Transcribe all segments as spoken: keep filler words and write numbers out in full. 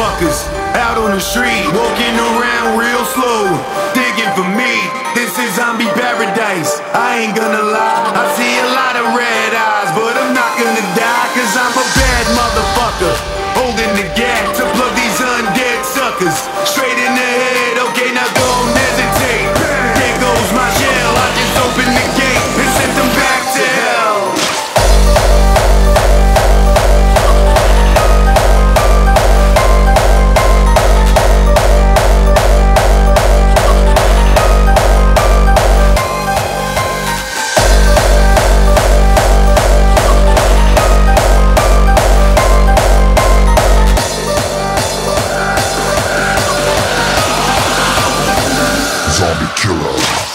motherfuckers out on the street, walking around real slow, digging for me. This is zombie paradise, I ain't gonna lie. I see a lot of red eyes, but I'm not gonna die, cause I'm a bad motherfucker, holding the gap to plug these undead suckers straight in the head. Okay, now don't hesitate. There goes my shell, I just opened the gate and sent them back to hell. Zombie killer.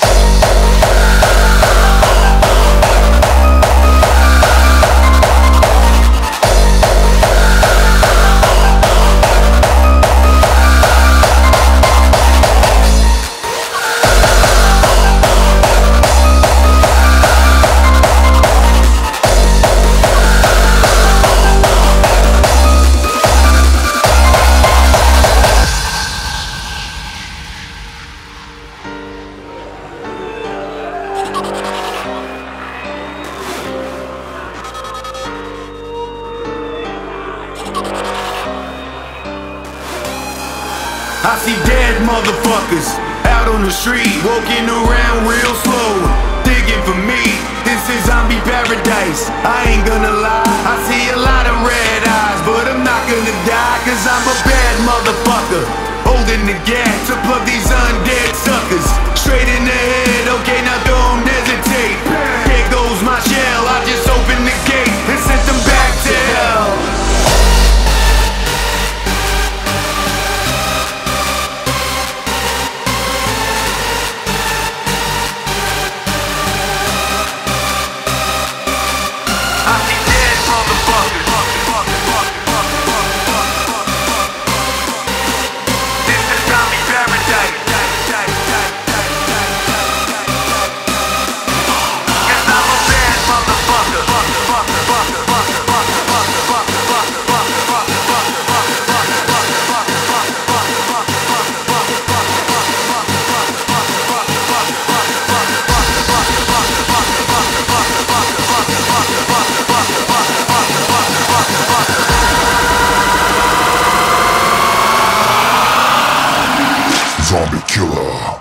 I see dead motherfuckers out on the street, walking around real slow, digging for me. This is zombie paradise, I ain't gonna lie. I see a lot of red eyes, but I'm not gonna die, cause I'm a bad motherfucker, holding the gap to plug these undead suckers straight in the head. Okay, now don't hesitate. There goes my shell, I just opened the gate and sent them back to hell. Zombie killer.